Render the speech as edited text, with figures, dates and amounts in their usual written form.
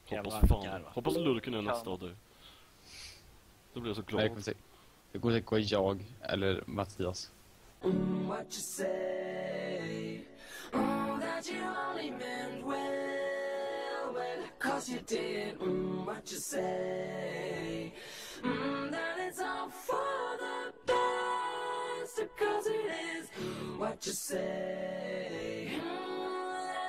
Jävlar, Hoppas fan. jävlar. Hoppas Lurken är nästa av dig. Då blir jag så Nej, glad. det kommer säkert vara jag eller Mattias. What you say? That you only meant well, well, 'cause you did. What you say? That it's all for the best, 'cause it is. What you say?